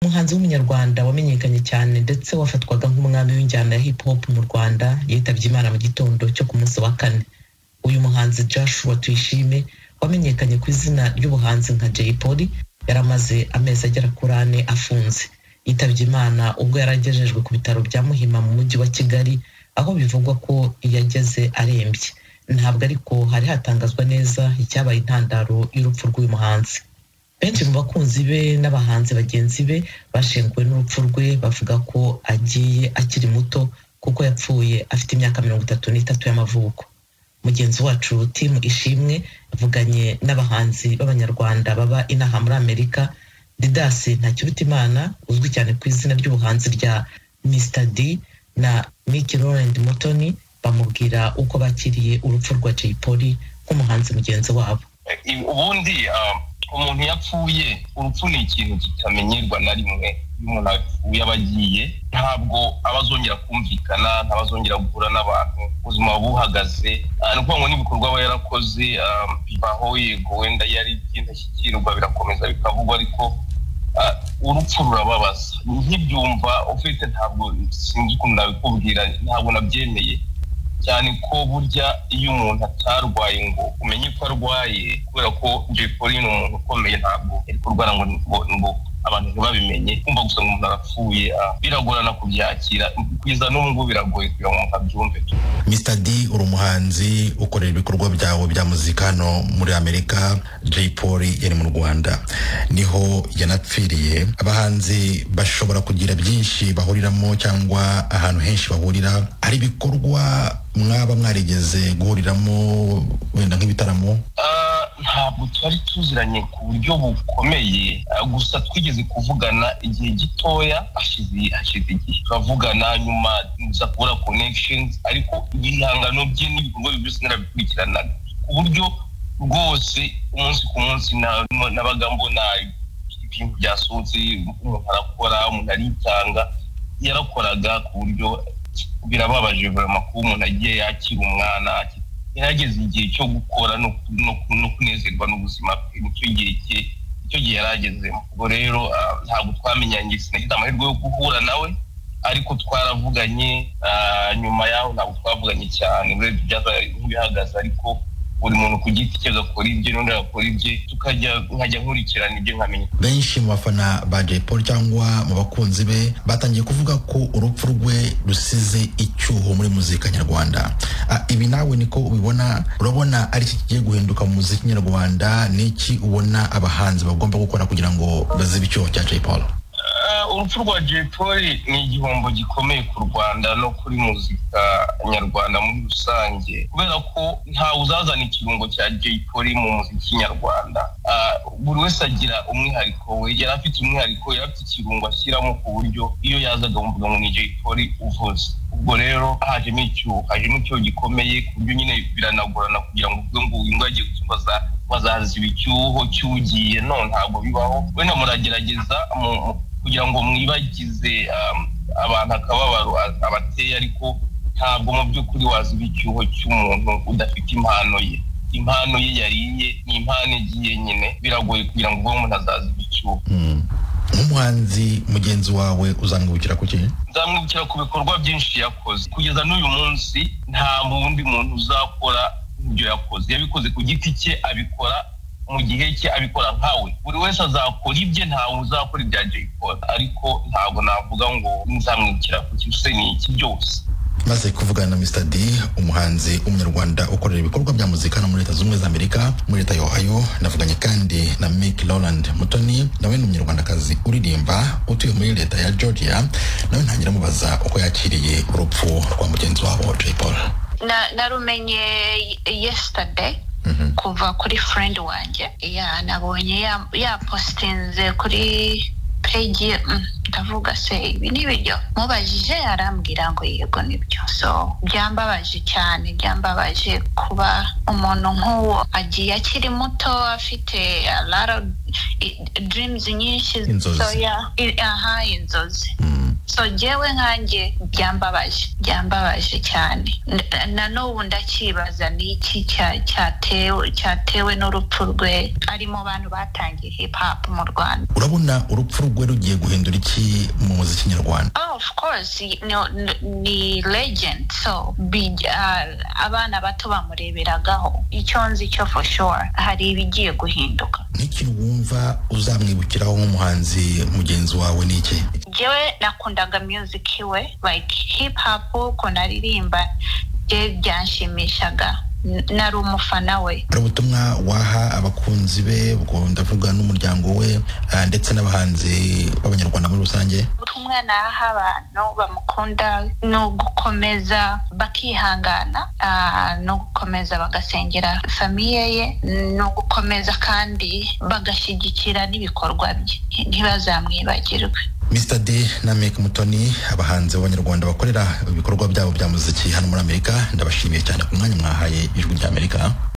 umuhanzi w'umunyarwanda wamenyekanye cyane ndetse wafatwaga nk'umwami w'injyana ya hip hop mu Rwanda yitabye Imana mu gitondo cyo ku munsi wa kane. Uyu muhanzi Joshua Tuyishime wamenyekanye ku izina ry'ubuhanzi nka Jay Polly yaramaze amezi agera kuri 4 afunze. Yitabye Imana ubwo yaragejejwe ku bitaro bya Muhima mu mujyi wa Kigali, aho bivugwa ko yageze arembye. Ntabwo ariko hari hatangazwa neza icyabaye intandaro y'urupfu rw'uyu muhanzi. Benshi mu bakunzi be n'abahanzi bagenzi be bashenguwe n'urupfu rwe, bavuga ko agiye akiri muto kuko yapfuye afite imyaka 33 y'amavuko. Mugenzi wacu Tim Ishimwe avuganye n'abahanzi b'abanyarwanda baba inaha muri Amerika. Didasi Ntakirutimana uzwi cyane ku izina ry'ubuhanzi rya Mr D na Mickey Laurent Mutoni bamubwira uko bakiriye urupfu rwa Jay Polly nk'umuhanzi mugenzi wabo. Ubundi umuntu yapfuye, urupfu ni ikintu kitamenyerwa na rimwe. Umuntu yapfuye abagiye ntabwo abazongera kumvikana, ntabazongera guhura n'abantu, ubuzima buhagaze. Nuko ngo n'ibikorwa aba yarakoze bibaho, yego wenda yari by'indashyikirwa birakomeza bikavugwa, ariko urupfu rurababaza. Nkibyumva ufite ntabwo sinzi ukuntu nabikubwira, ntabwo nabyemeye cyane ko burya iyo umuntu atarwaye ngo umenye ko arwaye, kubera ko Jay Polly ni umuntu ukomeye, ntabwo ari kurwara ngo abantu ntibabimenye. Kumva gusa ngo umuntu arapfuye biragorana kubyakira, kwiza n'ubwo biragoye kugira ngo mukabyumve. Mr D uri umuhanzi ukorera ibikorwa byawo bya muzika no muri Amerika. Jay Polly yari mu Rwanda niho yanapfiriye. Abahanzi bashobora kugira byinshi bahuriramo cyangwa ahantu henshi bahurira. Ari ibikorwa mwaba mwarigeze guhuriramo wenda nk'ibitaramo? Ntabwo twari tuziranye ku buryo bukomeye, gusa twigeze kuvugana igihe gitoya hashize igihe turavugana, nyuma nza kubura connections, ariko ibihangano bye n'ibikorwa byose narabikurikiranaga ku buryo rwose umunsi ku munsi nabaga mbona ibintu byasohotse, umuntu arakora, umuntu aritanga, yarakoraga ku buryo birababaje vraiment ko umuntu agiye yakira umwana yarageze igihe cyo gukora no kunezerwa n'ubuzima bwe. Icyo gihe yaragezemo. Ubwo rero ntabwo twamenyanye, sinagize amahirwe yo guhura nawe, ariko twaravuganye. Nyuma yaho ntabwo twavuganye cyane, urebye byabaye nk'ibihagaze, ariko buri muntu ku giti cye agakora ibye n'undi agakora ibye, nkajya nkurikirana ibyo nkamenya. Benshi mu bafana ba Jay Polly cyangwa mu bakunzi be batangiye kuvuga ko urupfu rwe rusize icyuho muri muzika nyarwanda. Ibi nawe niko ubibona? Urabona ari iki kigiye guhinduka mu muzika nyarwanda? Niki ubona abahanzi bagomba gukora kugira ngo bazibe icyuho cya Jay Polly? Urupfu rwa Jay Polly ni igihombo gikomeye ku Rwanda no kuri muzika nyarwanda muri rusange, kubera ko ntawe uzazana ikirungo cya Jay Polly mu muziki nyarwanda. Buri wese agira umwihariko we, yari afite umwihariko, yari afite ikirungo ashyiramo ku buryo iyo yazaga mvuga ngo ni Jay Polly uvuze. Ubwo rero hajemo icyuho gikomeye ku buryo nyine biranagorana kugira ngo uvuge ngo uyu ngagiye gusubaza bazaziba icyuho cyugiye. No, ntabwo bibaho. Wenda muragerageza kugira ngo mwibagize abantu akababaro abateye, ariko ntabwo mu by'ukuri waziba icyuho cy'umuntu udafite impano ye. Impano ye yariye, ni impano igiye nyine, biragoye kugira ngo umuntu azaziba icyuho. Nk'umuhanzi mugenzi wawe uzamwibukira ku ki? Nzamwibukira ku bikorwa byinshi yakoze. Kugeza n'uyu munsi nta wundi muntu uzakora ibyo yakoze. Yabikoze ku giti cye, abikora mu gihe cye, abikora nkawe. Buri wese azakora ibye, ntawe uzakora ibya Jay Polly, ariko ntabwo navuga ngo nzamwibukira ku ki ni iki byose. Maze kuvugana na Mr D, umuhanzi w'umunyarwanda ukorera ibikorwa bya muzika no muri Leta Zunze Ubumwe za Amerika muri Leta ya Ohio. Navuganye kandi na Mickey Laurent Mutoni, nawe ni umunyarwandakazi uririmba utuye muri Leta ya Georgia. Nawe ntangira mubaza uko yakiriye urupfu rwa mugenzi wabo Jay Polly. Narumenye yesterday kuva kuri friend wanjye. Nabonye postinze kuri page, ndavuga se ibi nibyo. Mubajije arambwira ngo yego nibyo. So byambabaje cyane, byambabaje kuba umuntu nk'uwo agiye akiri muto, afite a lot of dreams nyinshi. Inzozi. So jewe nkanjye byambabaje cyane. Na n'ubu ndakibaza n'iki cyatewe n'urupfu rwe. Ari mu bantu batangiye hip hop mu Rwanda. Urabona urupfu rwe rugiye guhindura iki iki mu muziki nyarwanda? Of course, ni legend, so abana bato bamureberagaho. Icyo nzi cyo for sure hari ibigiye guhinduka. N'ikintu wumva uzamwibukiraho nk'umuhanzi mugenzi wawe ni iki? Jewe nakundaga music we, like hip hop, ko naririmba byanshimishaga, nari umufana we. Hari ubutumwa waha abakunzi be, ubwo ndavuga n'umuryango we ndetse n'abahanzi b'abanyarwanda muri rusange? Ubutumwa naha abantu bamukunda no gukomeza bakihangana, no gukomeza bagasengera famiye ye, no gukomeza kandi bagashyigikira n'ibikorwa bye, ntibazamwibagirwe. Mr. D na Mek Mutoni, abahanzi b'abanyarwanda bakorera ibikorwa byabo bya muziki hano muri Amerika, ndabashimiye cyane ku mwanya mwahaye Ijwi ry'Amerika.